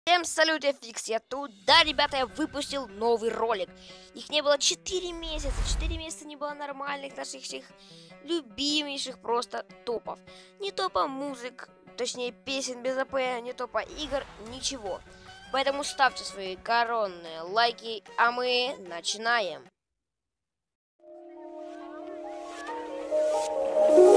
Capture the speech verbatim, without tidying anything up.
Всем салют, я Фикс, я тут. Да, ребята, я выпустил новый ролик. Их не было четыре месяца. четыре месяца не было нормальных наших всех любимейших просто топов. Не топа музык, точнее песен без АП, не топа игр, ничего. Поэтому ставьте свои коронные лайки, а мы начинаем.